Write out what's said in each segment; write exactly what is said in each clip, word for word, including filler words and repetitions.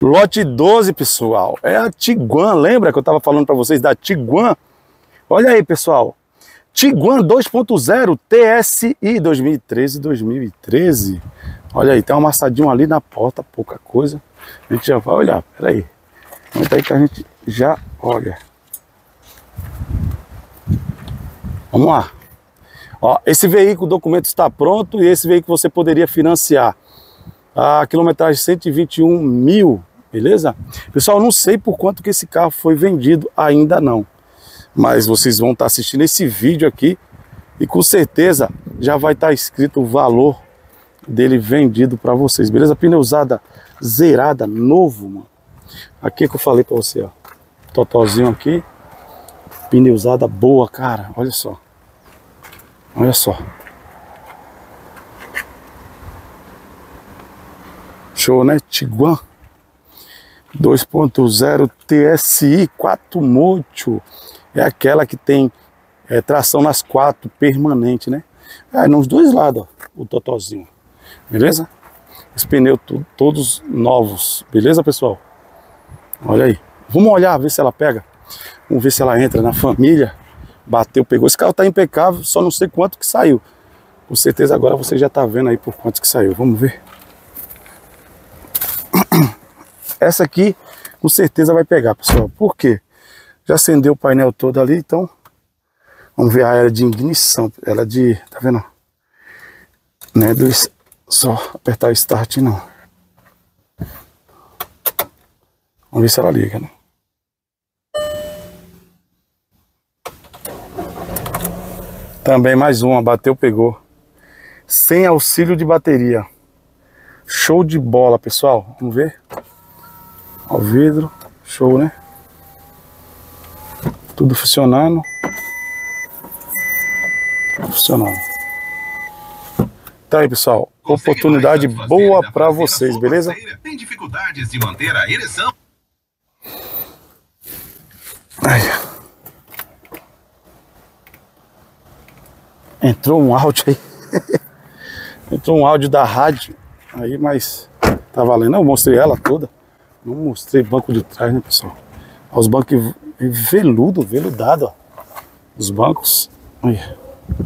Lote doze, pessoal, é a Tiguan. Lembra que eu estava falando para vocês da Tiguan? Olha aí, pessoal. Tiguan dois ponto zero T S I dois mil e treze, dois mil e treze. Olha aí, tem um amassadinho ali na porta, pouca coisa. A gente já vai olhar, peraí. Aumenta aí que a gente já olha. Vamos lá. Ó, esse veículo, o documento está pronto e esse veículo você poderia financiar. A quilometragem cento e vinte e um mil, beleza? Pessoal, não sei por quanto que esse carro foi vendido, ainda não. Mas vocês vão estar assistindo esse vídeo aqui e com certeza já vai estar escrito o valor dele vendido para vocês, beleza? Pneu usada, zerada, novo, mano. Aqui que eu falei para você, ó. Totalzinho aqui. Pneu usada boa, cara. Olha só. Olha só. Show, né? Tiguan dois ponto zero T S I quatro mocho. É aquela que tem é, tração nas quatro, permanente, né? É, nos dois lados, ó, o totalzinho. Beleza? Os pneus todos novos. Beleza, pessoal? Olha aí. Vamos olhar, ver se ela pega. Vamos ver se ela entra na família. Bateu, pegou. Esse carro tá impecável, só não sei quanto que saiu. Com certeza agora você já tá vendo aí por quanto que saiu. Vamos ver. Essa aqui, com certeza vai pegar, pessoal. Por quê? Já acendeu o painel todo ali, então vamos ver a área de ignição. Ela de, tá vendo? Não é do, só apertar o start, não. Vamos ver se ela liga, né? Também mais uma, bateu, pegou. Sem auxílio de bateria. Show de bola, pessoal. Vamos ver. Ó, o vidro, show, né? Tudo funcionando. Funcionando. Tá aí, pessoal. Oportunidade boa para vocês, beleza? Tem dificuldades de manter a ereção? Ai. Entrou um áudio aí. Entrou um áudio da rádio. Aí, mas tá valendo. Eu mostrei ela toda. Não mostrei banco de trás, né, pessoal? Os bancos veludo, veludado, ó. Os bancos. Olha.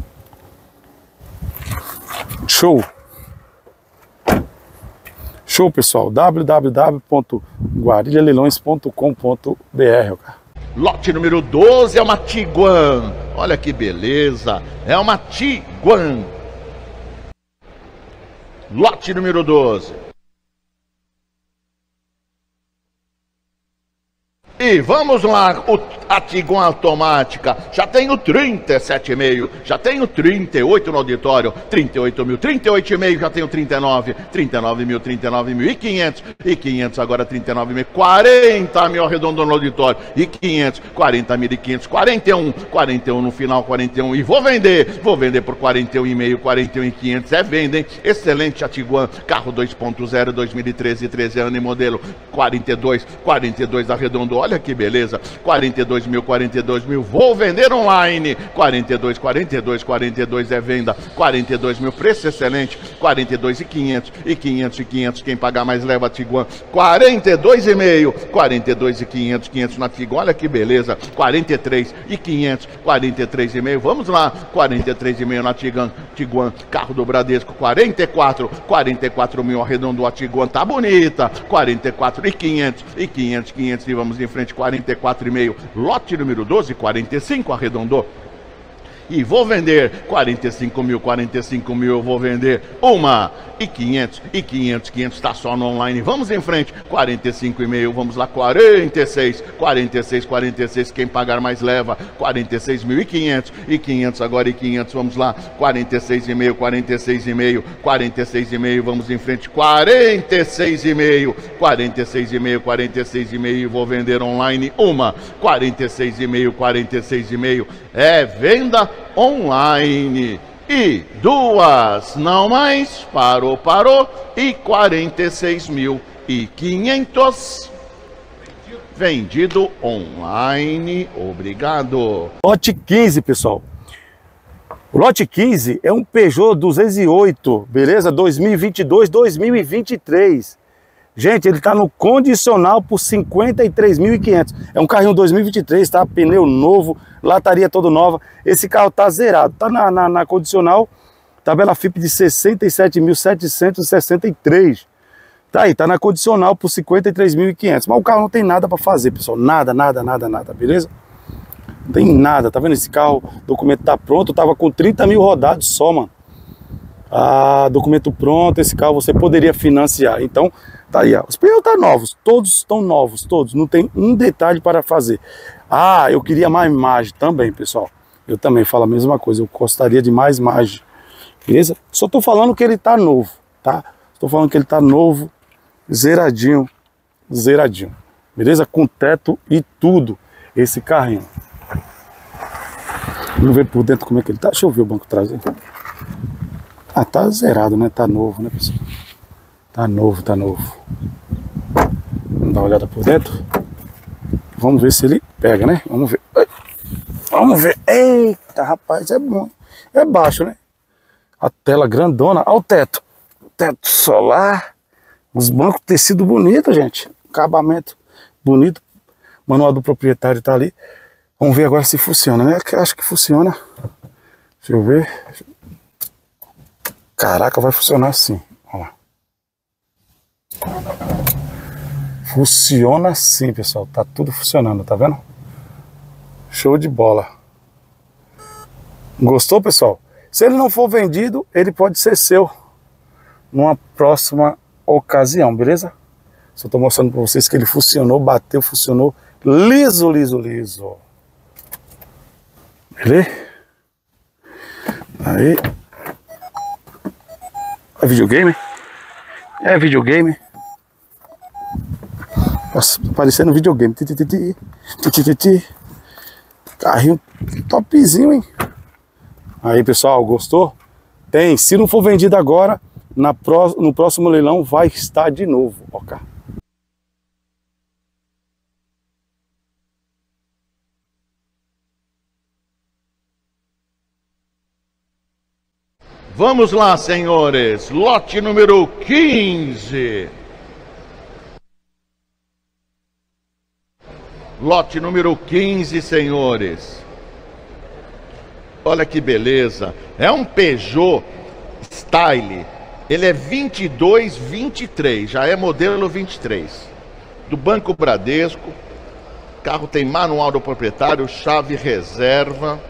Show. Show, pessoal. w w w ponto guarilha leilões ponto com ponto b r. Lote número doze é uma Tiguan. Olha que beleza. É uma Tiguan. Lote número doze. E vamos lá, o, a Tiguan automática, já tenho trinta e sete e meio, já tenho trinta e oito no auditório, trinta e oito mil, trinta e oito e meio, já tenho trinta e nove, trinta e nove mil, trinta e nove mil e quinhentos, e quinhentos agora trinta e nove mil, quarenta mil arredondando no auditório, e quinhentos, quarenta mil e quinhentos, quarenta e um, quarenta e um no final, quarenta e um, e vou vender, vou vender por quarenta e um e meio, quarenta e um e quinhentos, é venda, hein? Excelente a Tiguan, carro dois ponto zero, dois mil e treze, treze anos e modelo, quarenta e dois, quarenta e dois arredondou. Olha que beleza, quarenta e dois mil, quarenta e dois mil, vou vender online, quarenta e dois, quarenta e dois, quarenta e dois é venda, quarenta e dois mil, preço excelente, quarenta e dois e quinhentos, e quinhentos e quinhentos, quem pagar mais leva a Tiguan, quarenta e dois e meio, quarenta e dois e quinhentos, quinhentos na Tiguan, olha que beleza, quarenta e três e quinhentos, quarenta e três e meio, vamos lá, quarenta e três e meio na Tiguan, Tiguan, carro do Bradesco, quarenta e quatro, quarenta e quatro mil, arredondou a Tiguan, tá bonita, quarenta e quatro e quinhentos, e quinhentos, quinhentos, e vamos em frente, quarenta e quatro e meio, lote número doze, quarenta e cinco, arredondou. E vou vender quarenta e cinco mil, quarenta e cinco mil, eu vou vender uma e quinhentos, e quinhentos, quinhentos tá só no online, vamos em frente, quarenta e cinco e meio, vamos lá, quarenta e seis, quarenta e seis, quarenta e seis, quem pagar mais leva, quarenta e seis mil e quinhentos, e quinhentos agora e quinhentos, vamos lá, quarenta e seis e meio, quarenta e seis e meio, quarenta e seis e meio, vamos em frente, quarenta e seis e meio, quarenta e seis e meio, quarenta e seis e meio, vou vender online uma, quarenta e seis e meio, quarenta e seis e meio, é venda online. E duas, não mais, parou, parou, e quarenta e seis mil e quinhentos, vendido online, obrigado. Lote quinze, pessoal. O lote quinze é um Peugeot duzentos e oito, beleza? dois mil e vinte e dois, dois mil e vinte e três. Gente, ele tá no condicional por cinquenta e três mil e quinhentos. É um carrinho dois mil e vinte e três, tá? Pneu novo, lataria toda nova. Esse carro tá zerado. Tá na, na, na condicional, tabela F I P de sessenta e sete mil setecentos e sessenta e três. Tá aí, tá na condicional por cinquenta e três mil e quinhentos. Mas o carro não tem nada para fazer, pessoal. Nada, nada, nada, nada, beleza? Não tem nada, tá vendo? Esse carro, o documento tá pronto, tava com trinta mil rodados só, mano. Ah, documento pronto, esse carro você poderia financiar. Então, tá aí, ó. Os pneus tá novos, todos estão novos, todos. Não tem um detalhe para fazer. Ah, eu queria mais margem também, pessoal. Eu também falo a mesma coisa, eu gostaria de mais margem. Beleza? Só tô falando que ele tá novo, tá? Tô falando que ele tá novo, zeradinho, zeradinho. Beleza? Com teto e tudo, esse carrinho. Vamos ver por dentro como é que ele tá. Deixa eu ver o banco traseiro. Ah, tá zerado, né? Tá novo, né, pessoal? Tá novo, tá novo. Vamos dar uma olhada por dentro. Vamos ver se ele pega, né? Vamos ver. Vamos ver. Eita, rapaz, é bom. É baixo, né? A tela grandona. Olha o teto. Teto solar. Os bancos, tecido bonito, gente. Acabamento bonito. Manual do proprietário tá ali. Vamos ver agora se funciona, né? Acho que funciona. Deixa eu ver. Caraca, vai funcionar assim. Olha lá. Funciona assim, pessoal. Tá tudo funcionando, tá vendo? Show de bola. Gostou, pessoal? Se ele não for vendido, ele pode ser seu numa próxima ocasião, beleza? Só tô mostrando pra vocês que ele funcionou, bateu, funcionou liso, liso, liso. Beleza? Aí. É videogame? É videogame. Nossa, parecendo videogame. Carrinho topzinho, hein? Aí, pessoal, gostou? Tem. Se não for vendido agora, na pró no próximo leilão vai estar de novo. Ó, cá. Vamos lá, senhores. Lote número quinze. Lote número quinze, senhores. Olha que beleza. É um Peugeot Style. Ele é vinte e dois vinte e três. Já é modelo vinte e três. Do Banco Bradesco. O carro tem manual do proprietário, chave reserva.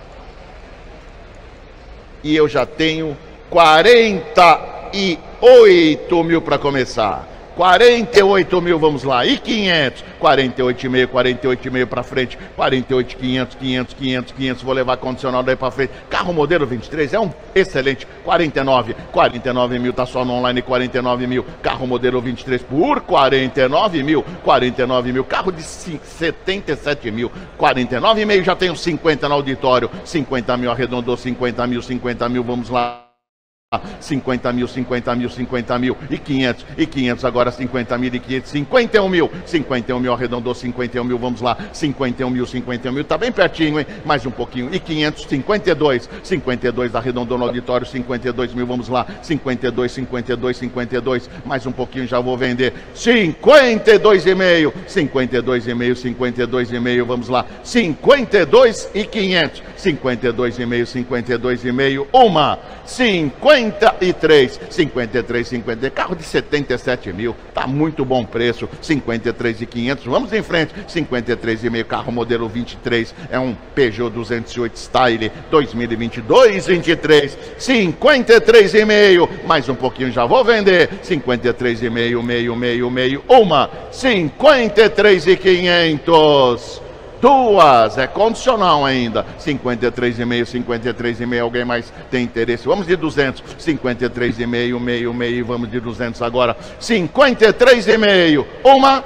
E eu já tenho quarenta e oito mil para começar. quarenta e oito mil, vamos lá. E quinhentos? quarenta e oito e meio, quarenta e oito e meio para frente. quarenta e oito, quinhentos, quinhentos, quinhentos, quinhentos. Vou levar condicional daí para frente. Carro modelo vinte e três é um excelente. quarenta e nove. quarenta e nove mil, tá só no online. quarenta e nove mil. Carro modelo vinte e três por quarenta e nove mil. quarenta e nove mil. Carro de setenta e sete mil. quarenta e nove e meio. Já tenho cinquenta no auditório. cinquenta mil, arredondou. cinquenta mil, cinquenta mil. Vamos lá. cinquenta mil, cinquenta mil, cinquenta mil e quinhentos, e quinhentos agora cinquenta mil e quinhentos, cinquenta e um mil, cinquenta e um mil, arredondou cinquenta e um mil, vamos lá, cinquenta e um mil, cinquenta e um mil, tá bem pertinho, hein? Mais um pouquinho, e quinhentos, cinquenta e dois, cinquenta e dois, arredondou no auditório, cinquenta e dois mil, vamos lá, cinquenta e dois, cinquenta e dois, cinquenta e dois, mais um pouquinho, já vou vender, cinquenta e dois e meio, cinquenta e dois e meio, cinquenta e dois e meio, vamos lá, cinquenta e dois e quinhentos, cinquenta e dois e meio, cinquenta e dois e meio, uma, cinquenta e três, cinquenta e três, cinquenta, carro de setenta e sete mil, tá muito bom preço, cinquenta e três e quinhentos, vamos em frente, cinquenta e três e meio, carro modelo vinte e três, é um Peugeot duzentos e oito Style, dois mil e vinte e dois, vinte e três, cinquenta e três e meio, mais um pouquinho já vou vender, cinquenta e três e meio, meio, meio, meio, uma, cinquenta e três e quinhentos, duas, é condicional ainda, cinquenta e três e meio, cinquenta e três e meio, alguém mais tem interesse? Vamos de duzentos, cinquenta e três e meio, meio, meio, vamos de duzentos agora, cinquenta e três e meio, uma,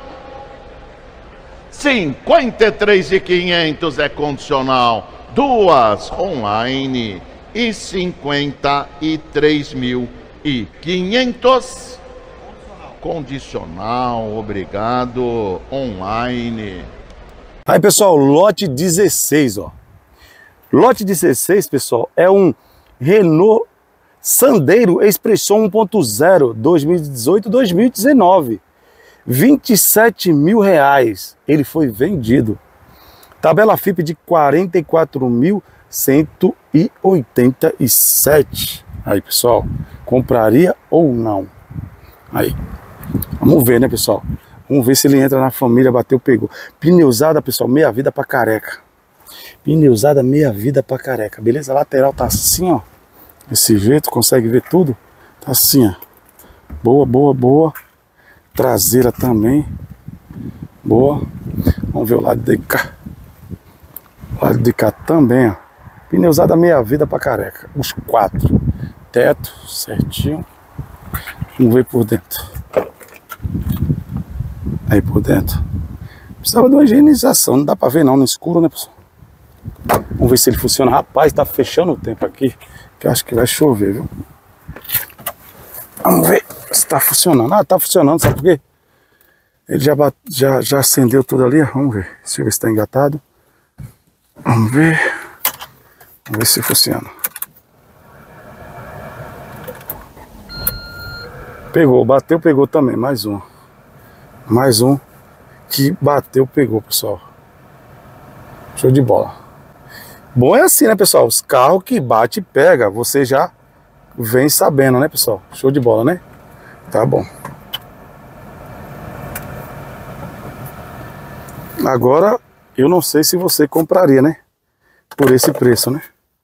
cinquenta e três e quinhentos é condicional, duas, online, e cinquenta e três mil e quinhentos, condicional, obrigado, online. Aí, pessoal, lote dezesseis, ó. Lote dezesseis, pessoal, é um Renault Sandero Expression um ponto zero dois mil e dezoito, dois mil e dezenove. vinte e sete mil reais. Ele foi vendido. Tabela F I P de quarenta e quatro mil cento e oitenta e sete. Aí, pessoal, compraria ou não? Aí, vamos ver, né, pessoal? Vamos ver se ele entra na família, bateu, pegou. Pneusada, pessoal, meia vida pra careca. Pneusada, meia vida pra careca. Beleza? A lateral tá assim, ó. Desse jeito, consegue ver tudo? Tá assim, ó. Boa, boa, boa. Traseira também. Boa. Vamos ver o lado de cá. O lado de cá também, ó. Pneusada, meia vida pra careca. Os quatro. Teto, certinho. Vamos ver por dentro. Aí por dentro. Precisava de uma higienização. Não dá pra ver não no escuro, né, pessoal? Vamos ver se ele funciona. Rapaz, tá fechando o tempo aqui, que eu acho que vai chover, viu? Vamos ver se tá funcionando. Ah, tá funcionando, sabe por quê? Ele já, bate, já, já acendeu tudo ali. Vamos ver. Deixa eu ver se tá engatado. Vamos ver. Vamos ver se funciona. Pegou, bateu, pegou também. Mais um. Mais um que bateu, pegou, pessoal. Show de bola. Bom é assim, né, pessoal? Os carros que bate e pega, você já vem sabendo, né, pessoal? Show de bola, né? Tá bom. Agora, eu não sei se você compraria, né? Por esse preço, né?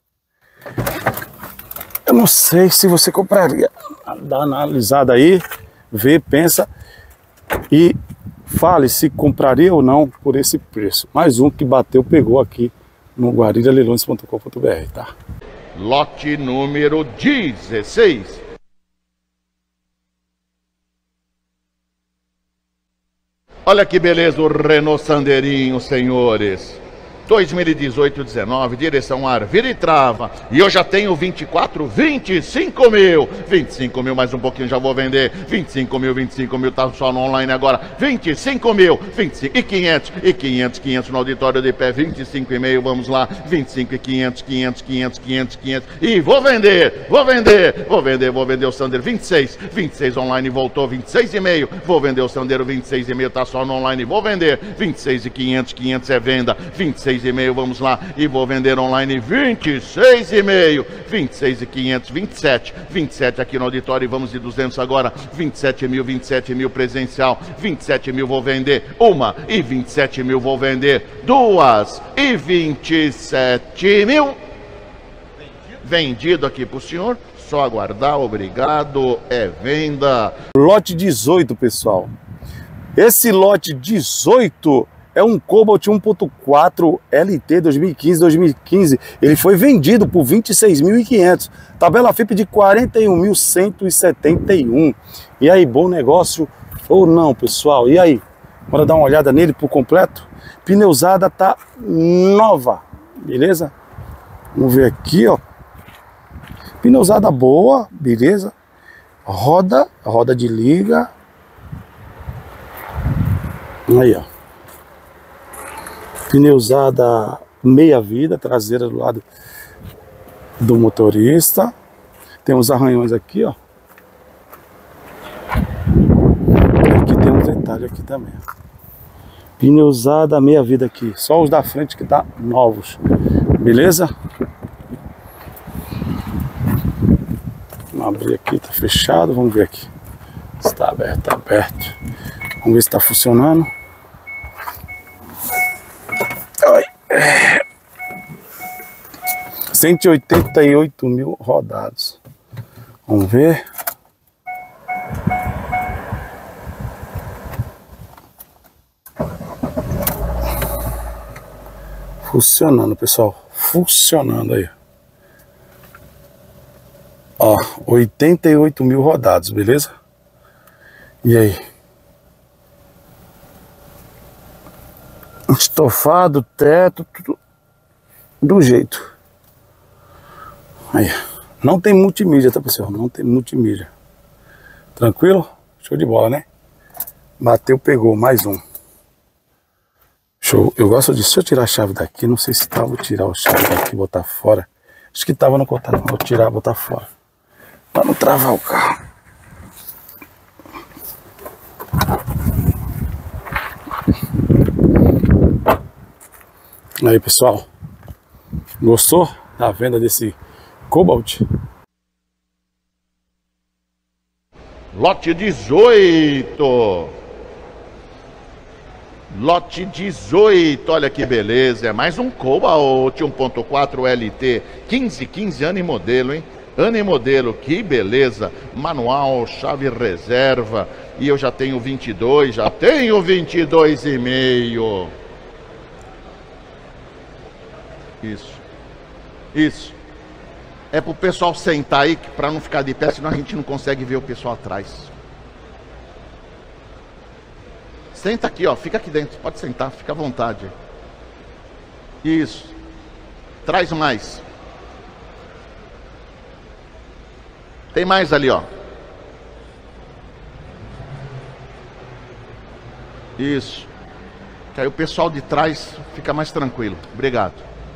Eu não sei se você compraria. Dá uma analisada aí, vê, pensa e fale se compraria ou não por esse preço. Mais um que bateu, pegou aqui no guarida leilões ponto com ponto br, tá? Lote número dezesseis. Olha que beleza o Renault Sanderinho, senhores. dois mil e dezoito, dezenove, direção ar, vira e trava. E eu já tenho vinte e quatro, vinte e cinco mil. vinte e cinco mil, mais um pouquinho já vou vender. vinte e cinco mil, vinte e cinco mil, tá só no online agora. vinte e cinco mil, vinte e cinco e quinhentos, e quinhentos, quinhentos no auditório de pé, vinte e cinco e meio, vamos lá. vinte e cinco e quinhentos, quinhentos, quinhentos, quinhentos, quinhentos. E vou vender, vou vender, vou vender, vou vender o Sandero vinte e seis, vinte e seis online, voltou vinte e seis e meio. Vou vender o Sandero vinte e seis e meio, tá só no online, vou vender. vinte e seis e quinhentos, quinhentos é venda. vinte e seis e meio, vamos lá, e vou vender online vinte e seis e meio, vinte e seis e quinhentos, vinte e sete, vinte e sete aqui no auditório e vamos de duzentos agora, vinte e sete mil, vinte e sete mil presencial, vinte e sete mil vou vender uma e vinte e sete mil vou vender duas e vinte e sete mil vendido aqui pro senhor, só aguardar, obrigado, é venda. Lote dezoito, pessoal. Esse lote dezoito é um Cobalt um ponto quatro L T dois mil e quinze, dois mil e quinze. Ele foi vendido por vinte e seis mil e quinhentos. Tabela F I P de quarenta e um mil cento e setenta e um. E aí, bom negócio ou não, pessoal? E aí? Bora dar uma olhada nele por completo? Pneusada tá nova, beleza? Vamos ver aqui, ó. Pneusada boa, beleza? Roda, roda de liga. Aí, ó. Pneusada meia vida, traseira do lado do motorista. Tem uns arranhões aqui, ó. Aqui tem um detalhe aqui também. Pneusada meia vida aqui. Só os da frente que tá novos. Beleza? Vamos abrir aqui, tá fechado. Vamos ver aqui. Se tá aberto, tá aberto. Vamos ver se tá funcionando. cento e oitenta e oito mil rodados. Vamos ver. Funcionando, pessoal. Funcionando aí. Ó, oitenta e oito mil rodados, beleza? E aí? Estofado, teto, tudo do jeito. Aí, não tem multimídia, tá, pessoal? Não tem multimídia. Tranquilo? Show de bola, né? Bateu, pegou, mais um. Show. Eu gosto disso. Deixa eu tirar a chave daqui. Não sei se tá. Vou tirar a chave daqui e botar fora. Acho que tava no contato. Vou tirar e botar fora. Pra não travar o carro. Aí, pessoal, gostou da venda desse Cobalt? Lote dezoito. Lote dezoito, olha que beleza. É mais um Cobalt um ponto quatro L T. quinze, quinze ano e modelo, hein? Ano e modelo, que beleza. Manual, chave reserva. E eu já tenho vinte e dois, já tenho vinte e dois e meio. Isso. Isso. É pro pessoal sentar aí, para não ficar de pé, senão a gente não consegue ver o pessoal atrás. Senta aqui, ó, fica aqui dentro, pode sentar, fica à vontade. Isso. Traz mais. Tem mais ali, ó. Isso. Que aí o pessoal de trás fica mais tranquilo. Obrigado.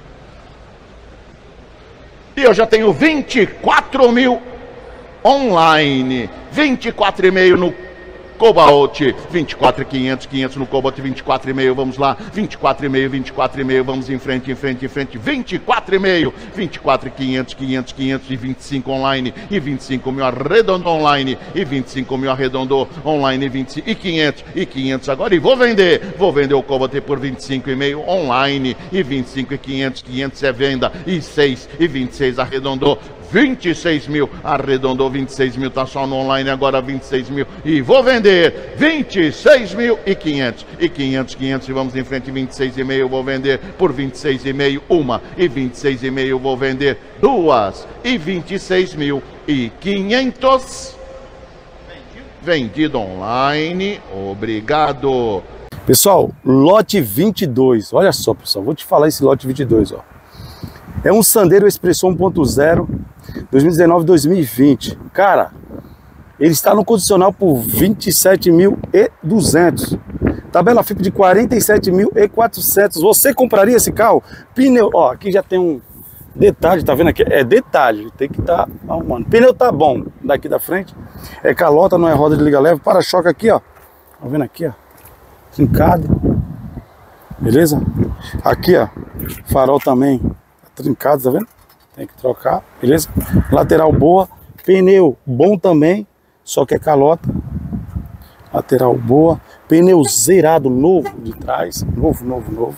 E eu já tenho vinte e quatro mil online. vinte e quatro e meio no Cobalt, vinte e quatro mil e quinhentos, quinhentos no Cobalt, vinte e quatro e meio, vamos lá, vinte e quatro e meio, vinte e quatro e meio, vamos em frente, em frente, em frente, vinte e quatro e meio, vinte e quatro mil e quinhentos, quinhentos, quinhentos e vinte e cinco online, e vinte e cinco mil arredondou online, e vinte e cinco mil arredondou online, e vinte e quinhentos, e quinhentos agora, e vou vender, vou vender o Cobalt por vinte e cinco e meio online, e vinte e cinco mil e quinhentos, quinhentos é venda, e seis, e vinte e seis arredondou, vinte e seis mil, arredondou vinte e seis mil, tá só no online agora vinte e seis mil, e vou vender vinte e seis mil e quinhentos, e quinhentos, quinhentos e vamos em frente, vinte e seis e meio, vou vender por vinte e seis e meio, uma, e vinte e seis e meio, vou vender duas, e vinte e seis mil e quinhentos, vendido online, obrigado. Pessoal, lote vinte e dois, olha só, pessoal, vou te falar esse lote vinte e dois, ó. É um Sandero Expresso um ponto zero, dois mil e dezenove, dois mil e vinte. Cara, ele está no condicional por vinte e sete mil e duzentos. Tabela F I P de quarenta e sete mil e quatrocentos. Você compraria esse carro? Pneu, ó, aqui já tem um detalhe, tá vendo aqui? É detalhe, tem que estar tá arrumando. Pneu tá bom, daqui da frente. É calota, não é roda de liga leve. Para-choque aqui, ó. Tá vendo aqui, ó? Trincado. Beleza? Aqui, ó. Farol também trincado, tá vendo? Tem que trocar, beleza? Lateral boa, pneu bom também, só que é calota. Lateral boa, pneu zerado, novo de trás, novo, novo, novo.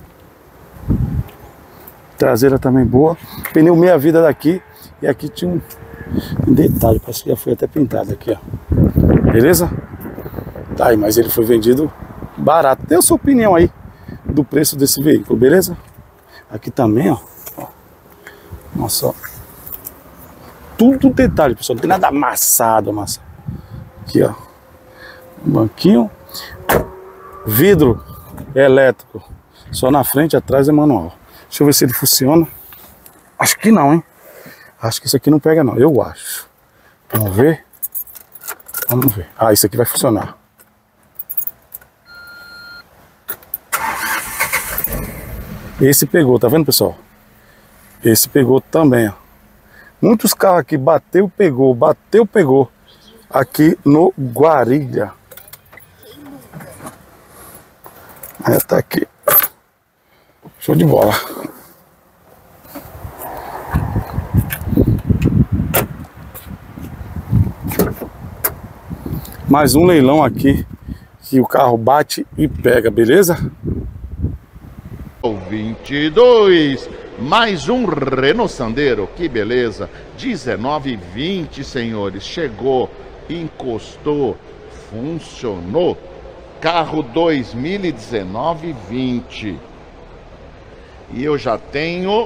Traseira também boa, pneu meia vida daqui, e aqui tinha um detalhe, parece que já foi até pintado aqui, ó. Beleza? Tá aí, mas ele foi vendido barato. Dê a sua opinião aí do preço desse veículo, beleza? Aqui também, ó. Nossa, ó. Tudo detalhe, pessoal. Não tem nada amassado, amassado. Aqui, ó. Um banquinho. Vidro elétrico. Só na frente, atrás é manual. Deixa eu ver se ele funciona. Acho que não, hein? Acho que isso aqui não pega, não. Eu acho. Vamos ver. Vamos ver. Ah, isso aqui vai funcionar. Esse pegou, tá vendo, pessoal? Esse pegou também, ó. Muitos carros aqui bateu, pegou, bateu, pegou. Aqui no Guarilha. É, tá aqui. Show de bola. Mais um leilão aqui que o carro bate e pega, beleza? vinte e dois, mais um Renault Sandero, que beleza, dezenove e vinte, senhores, chegou, encostou, funcionou, carro dois mil e dezenove vinte, e eu já tenho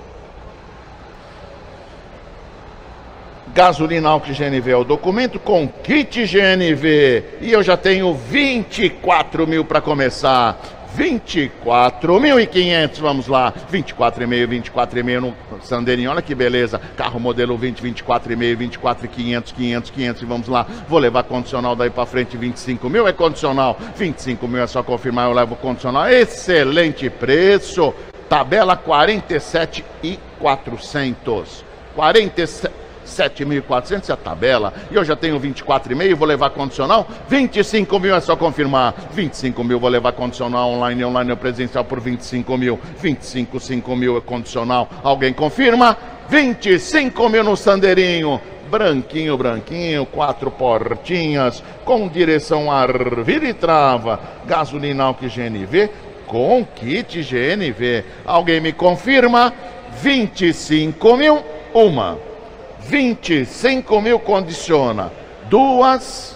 gasolina álcool G N V, é o documento com kit G N V, e eu já tenho vinte e quatro mil para começar. vinte e quatro mil e quinhentos, vamos lá, vinte e quatro e meio, vinte e quatro e meio no Sanderinho, olha que beleza, carro modelo vinte, vinte e quatro e meio, vinte e quatro mil e quinhentos, quinhentos, quinhentos e vamos lá, vou levar condicional daí pra frente, vinte e cinco mil é condicional, vinte e cinco mil é só confirmar, eu levo condicional, excelente preço, tabela quarenta e sete mil e quatrocentos, quarenta e sete sete mil e quatrocentos é a tabela. E eu já tenho vinte e quatro e meio, vou levar condicional. vinte e cinco mil é só confirmar. vinte e cinco mil vou levar condicional online, online ou presencial por vinte e cinco mil. vinte e cinco, cinco mil é condicional. Alguém confirma? vinte e cinco mil no Sandeirinho. Branquinho, branquinho, quatro portinhas, com direção ar, vira e trava, gasolina Alck G N V, com kit G N V. Alguém me confirma? vinte e cinco mil, uma. vinte e cinco mil condiciona. Duas.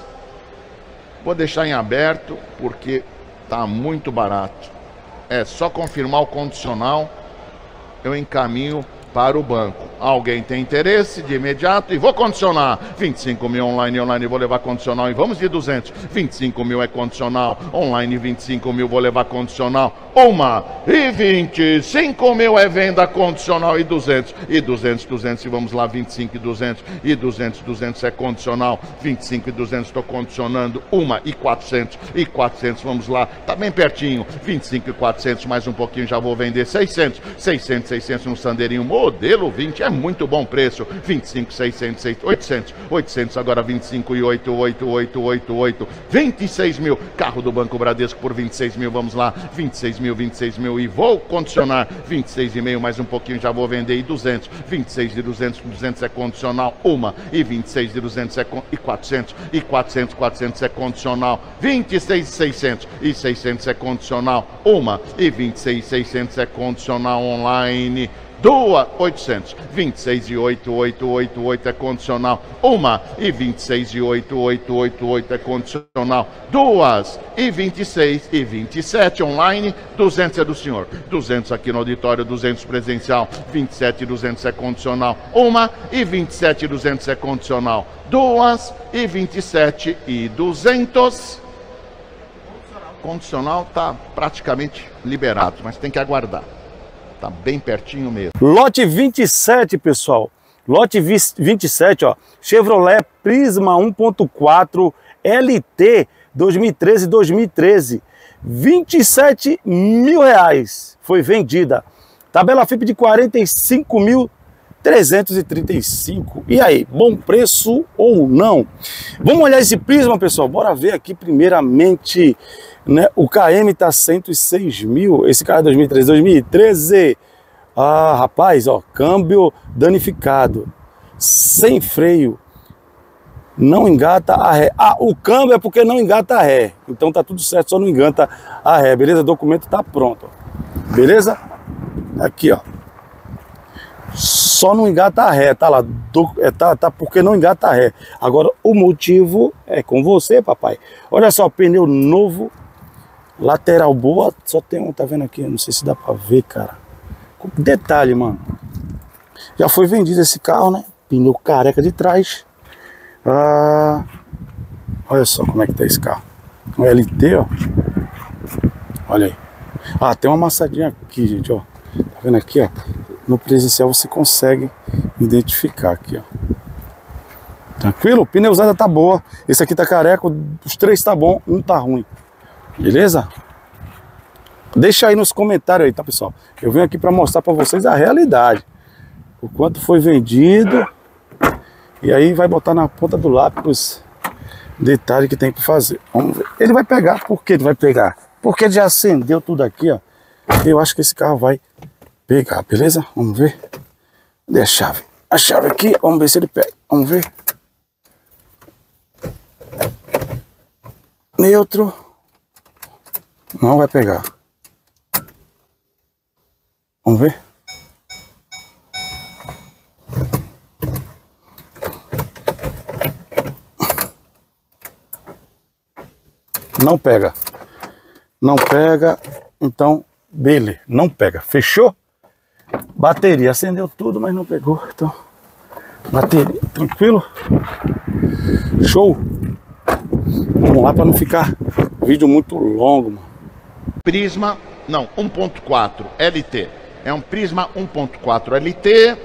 Vou deixar em aberto, porque tá muito barato. É só confirmar o condicional, eu encaminho para o banco. Alguém tem interesse de imediato e vou condicionar. vinte e cinco mil online, online vou levar condicional e vamos de duzentos. vinte e cinco mil é condicional, online vinte e cinco mil vou levar condicional. Uma e vinte e cinco mil é venda condicional e duzentos. E duzentos, duzentos e vamos lá, vinte e cinco e duzentos. E duzentos, duzentos é condicional. vinte e cinco e duzentos estou condicionando. Uma e quatrocentos. E quatrocentos, vamos lá, tá bem pertinho. vinte e cinco e quatrocentos, mais um pouquinho já vou vender. seiscentos, seiscentos, seiscentos no Sandeirinho. Modelo vinte, é muito bom preço. vinte e cinco, seiscentos, seiscentos, oitocentos, oitocentos, agora vinte e cinco e oito, oito, oito, oito, oito, vinte e seis mil. Carro do Banco Bradesco por vinte e seis mil, vamos lá, vinte e seis mil, vinte e seis mil e vou condicionar. vinte e seis e meio, mais um pouquinho já vou vender. E duzentos, vinte e seis de duzentos, duzentos é condicional. Uma e vinte e seis de duzentos é con... e quatrocentos, e quatrocentos, quatrocentos é condicional. vinte e seis e seiscentos, e seiscentos é condicional. Uma e vinte e seis, seiscentos é condicional online. Duas, oitocentos, vinte e seis e oito, oito, oito, oito é condicional. Uma e vinte e seis e oito, oito, oito, oito é condicional. Duas e vinte e seis e vinte e sete online. duzentos é do senhor. duzentos aqui no auditório, duzentos presencial. vinte e sete e duzentos é condicional. Uma e vinte e sete e duzentos é condicional. Duas e vinte e sete e duzentos. Condicional tá praticamente liberado, mas tem que aguardar. Tá bem pertinho mesmo. Lote vinte e sete, pessoal. Lote vinte e sete, ó. Chevrolet Prisma um ponto quatro L T dois mil e treze dois mil e treze. vinte e sete mil reais foi vendida. Tabela F I P de quarenta e cinco mil trezentos e trinta e cinco. E aí, bom preço ou não? Vamos olhar esse Prisma, pessoal. Bora ver aqui primeiramente, né? O K M tá cento e seis mil. Esse cara é dois mil e treze, dois mil e treze. Ah, rapaz, ó, câmbio danificado, sem freio, não engata a ré. Ah, o câmbio é porque não engata a ré. Então tá tudo certo, só não engata a ré, beleza? O documento tá pronto, ó. Beleza? Aqui, ó. Só não engata a ré, tá lá, do, é, tá, tá porque não engata a ré. Agora o motivo é com você, papai. Olha só, pneu novo, lateral boa, só tem um, tá vendo aqui? Não sei se dá pra ver, cara. Detalhe, mano. Já foi vendido esse carro, né? Pneu careca de trás. Ah, olha só como é que tá esse carro. Um L T, ó. Olha aí. Ah, tem uma amassadinha aqui, gente, ó. Tá vendo aqui, ó? No presencial você consegue identificar aqui, ó. Tranquilo? O pneu usada tá boa. Esse aqui tá careca, os três tá bom, um tá ruim. Beleza? Deixa aí nos comentários aí, tá, pessoal? Eu venho aqui para mostrar para vocês a realidade. O quanto foi vendido. E aí vai botar na ponta do lápis os detalhes que tem que fazer. Vamos ver. Ele vai pegar. Por que ele vai pegar? Porque ele já acendeu tudo aqui, ó. Eu acho que esse carro vai pegar, beleza? Vamos ver. Cadê a chave? A chave aqui, vamos ver se ele pega. Vamos ver. Neutro. Não vai pegar. Vamos ver. Não pega. Não pega. Então, beleza. Não pega. Fechou? Bateria. Acendeu tudo, mas não pegou. Então, bateria. Tranquilo? Show. Vamos lá para não ficar vídeo muito longo, mano. Prisma, não, um ponto quatro L T. É um Prisma um ponto quatro L T.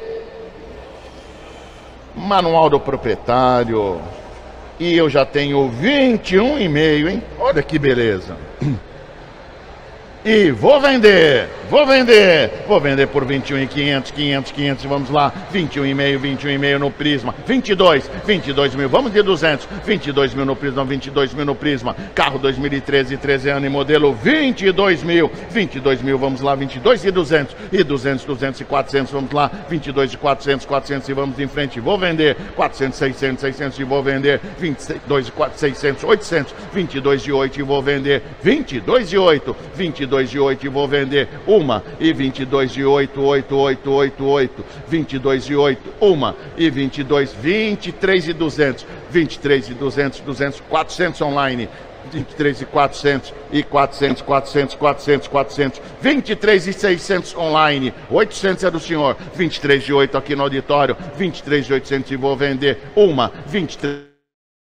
Manual do proprietário. E eu já tenho vinte e um e meio, hein? Olha que beleza. E vou vender vou vender, vou vender por vinte e um mil e quinhentos, quinhentos, quinhentos, vamos lá, vinte e um e meio, vinte e um e meio no Prisma, vinte e dois, vinte e dois mil, vamos de duzentos, vinte e dois mil no Prisma, vinte e dois mil no Prisma, carro dois mil e treze, treze anos e modelo, vinte e dois mil, vinte e dois mil, vamos lá, vinte e dois e duzentos, e duzentos, duzentos e quatrocentos, vamos lá, vinte e dois e quatrocentos, quatrocentos e vamos em frente, vou vender, quatrocentos, seiscentos, seiscentos e vou vender, vinte e dois e quatrocentos, seiscentos, oitocentos, vinte e dois e oito e vou vender, vinte e dois e oito, vinte e dois e oito e vou vender, uma e vinte e dois e oito, oito, oito, oito, oito, vinte e dois e oito, uma e vinte e dois, vinte e três e duzentos, vinte e três e duzentos, duzentos, quatrocentos online, vinte e três e quatrocentos e quatrocentos, quatrocentos, quatrocentos, quatrocentos, vinte e três e seiscentos online, oitocentos é do senhor, vinte e três e oito aqui no auditório, vinte e três e oitocentos e vou vender, uma, vinte e três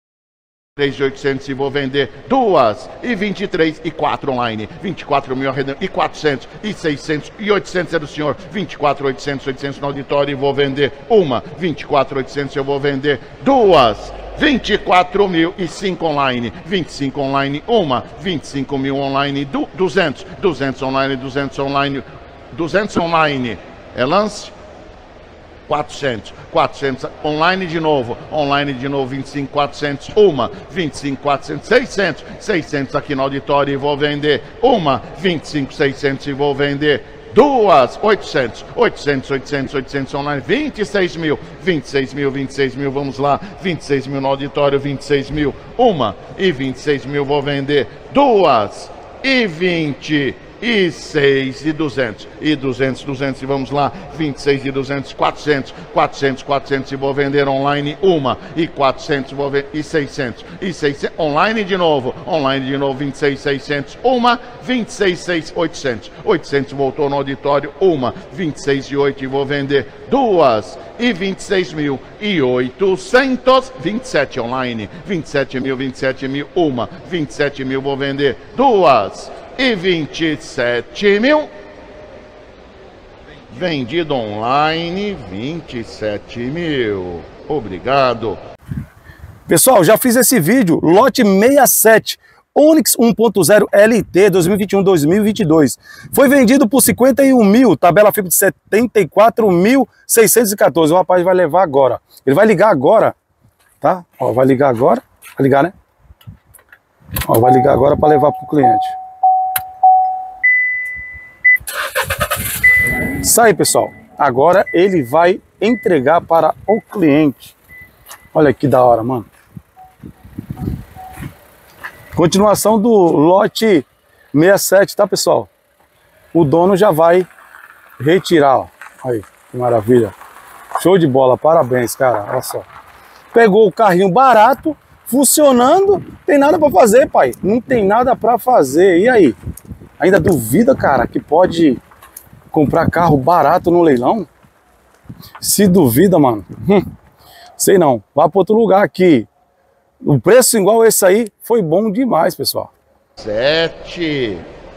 e oitocentos e vou vender duas e vinte e três e quatro online, vinte e quatro mil e quatrocentos e seiscentos e oitocentos é do senhor, vinte e quatro mil e oitocentos, oitocentos no auditório e vou vender uma, vinte e quatro mil e oitocentos eu vou vender duas, vinte e quatro mil e cinco online, vinte e cinco online uma, vinte e cinco mil online, du duzentos, duzentos online, duzentos online, duzentos online, é lance? quatrocentos, quatrocentos, online de novo, online de novo, vinte e cinco, quatrocentos, uma, vinte e cinco, quatrocentos, seiscentos, seiscentos aqui no auditório e vou vender, uma, vinte e cinco, seiscentos e vou vender, duas, oitocentos, oitocentos, oitocentos, oitocentos online, vinte e seis mil, vinte e seis mil, vinte e seis mil, vamos lá, vinte e seis mil no auditório, vinte e seis mil, uma, e vinte e seis mil vou vender, duas, e vinte e seis e duzentos, e duzentos, duzentos e vamos lá, vinte e seis e duzentos, quatrocentos, quatrocentos, quatrocentos e vou vender online uma, e quatrocentos vou vender, e seiscentos, e seiscentos, online de novo, online de novo, vinte e seis, seiscentos, uma, vinte e seis, seis, oitocentos, oitocentos voltou no auditório, uma, vinte e seis e oito e vou vender duas, e vinte e seis mil e oitocentos, vinte e sete online, vinte e sete mil, vinte e sete mil, uma, vinte e sete mil vou vender duas, e vinte e sete mil, vendido online, vinte e sete mil, obrigado. Pessoal, já fiz esse vídeo, lote sessenta e sete, Onix um ponto zero L T dois mil e vinte e um, dois mil e vinte e dois. Foi vendido por cinquenta e um mil, tabela F I P de setenta e quatro mil seiscentos e quatorze. O rapaz vai levar agora. Ele vai ligar agora, tá? Ó, vai ligar agora. Vai ligar, né? Ó, vai ligar agora para levar para o cliente. Isso aí, pessoal. Agora ele vai entregar para o cliente. Olha que da hora, mano. Continuação do lote sessenta e sete, tá, pessoal? O dono já vai retirar, ó. Aí, que maravilha. Show de bola, parabéns, cara. Olha só. Pegou o carrinho barato, funcionando, tem nada para fazer, pai. Não tem nada para fazer. E aí? Ainda duvida, cara, que pode comprar carro barato no leilão? Se duvida, mano, hum, sei não. Vá para outro lugar aqui. O preço igual esse aí foi bom demais, pessoal. Sete.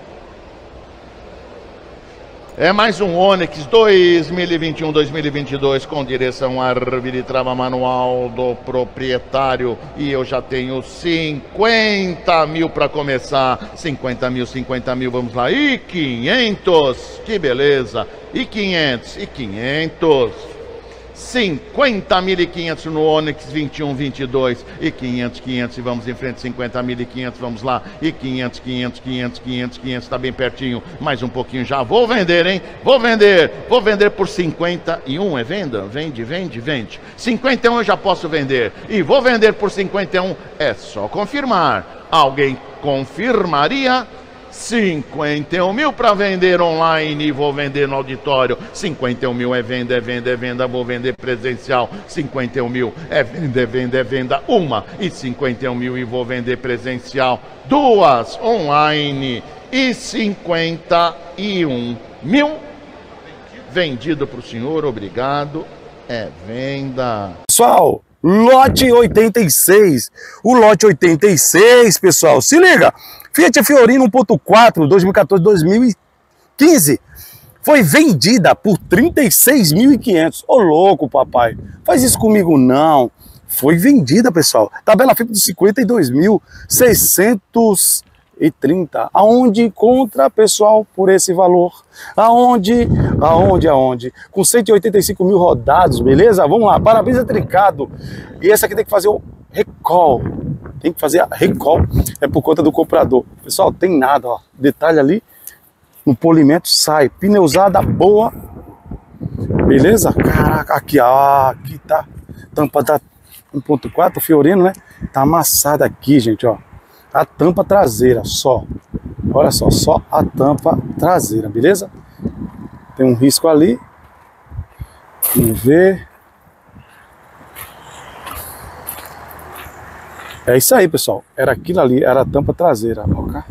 É mais um Onix dois mil e vinte e um, dois mil e vinte e dois com direção árvore e trava manual do proprietário. E eu já tenho cinquenta mil para começar. cinquenta mil, cinquenta mil, vamos lá. E quinhentos, que beleza. E quinhentos, e quinhentos. cinquenta mil e quinhentos no Onix vinte e um, vinte e dois e quinhentos, quinhentos e vamos em frente, cinquenta mil e quinhentos, vamos lá, e quinhentos, quinhentos, quinhentos, quinhentos, quinhentos, tá bem pertinho, mais um pouquinho já, vou vender, hein, vou vender, vou vender por cinquenta e um, é venda? Vende, vende, vende, cinquenta e um eu já posso vender, e vou vender por cinquenta e um, é só confirmar, alguém confirmaria? cinquenta e um mil para vender online e vou vender no auditório. cinquenta e um mil é venda, é venda, é venda, vou vender presencial. cinquenta e um mil é venda, é venda, é venda, uma. E cinquenta e um mil e vou vender presencial. Duas online e cinquenta e um mil. Vendido para o senhor, obrigado. É venda. Pessoal, lote oitenta e seis. O lote oitenta e seis, pessoal, se liga. Fiat Fiorino um ponto quatro, dois mil e quatorze, dois mil e quinze, foi vendida por trinta e seis mil e quinhentos. Ô louco, papai, faz isso comigo não. Foi vendida, pessoal. Tabela F I P de cinquenta e dois mil seiscentos e trinta. Aonde encontra, pessoal, por esse valor? Aonde? Aonde? Aonde? Com cento e oitenta e cinco mil rodados, beleza? Vamos lá, para-brisa trincado. E essa aqui tem que fazer o recall. Tem que fazer a recall, é por conta do comprador. Pessoal, tem nada, ó. Detalhe ali, no polimento sai. Pneusada boa. Beleza? Caraca, aqui, ó. Aqui tá. Tampa da um ponto quatro, Fiorino, né? Tá amassada aqui, gente, ó. A tampa traseira, só. Olha só, só a tampa traseira, beleza? Tem um risco ali. Vamos ver. É isso aí, pessoal. Era aquilo ali, era a tampa traseira. Ó,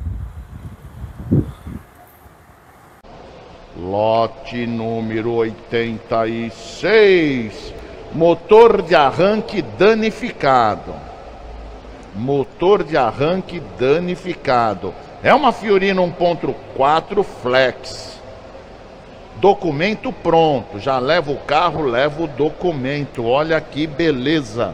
lote número oitenta e seis. Motor de arranque danificado. Motor de arranque danificado. É uma Fiorino um ponto quatro Flex. Documento pronto. Já leva o carro, leva o documento. Olha que beleza.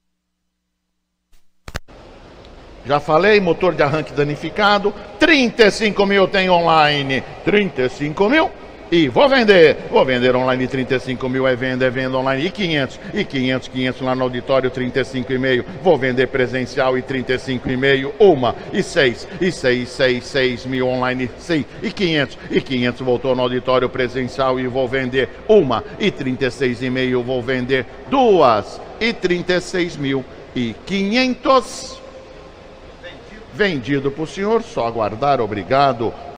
Já falei, motor de arranque danificado, trinta e cinco mil tem online, trinta e cinco mil e vou vender, vou vender online, trinta e cinco mil é venda, é venda online, e quinhentos, e quinhentos, quinhentos lá no auditório, trinta e cinco e meio, vou vender presencial e trinta e cinco e meio, uma, e seis, e seis, seis, seis mil online, seis, e quinhentos, e quinhentos voltou no auditório presencial e vou vender uma, e trinta e seis e meio, vou vender duas, e trinta e seis mil e quinhentos. Vendido para o senhor, só aguardar, obrigado.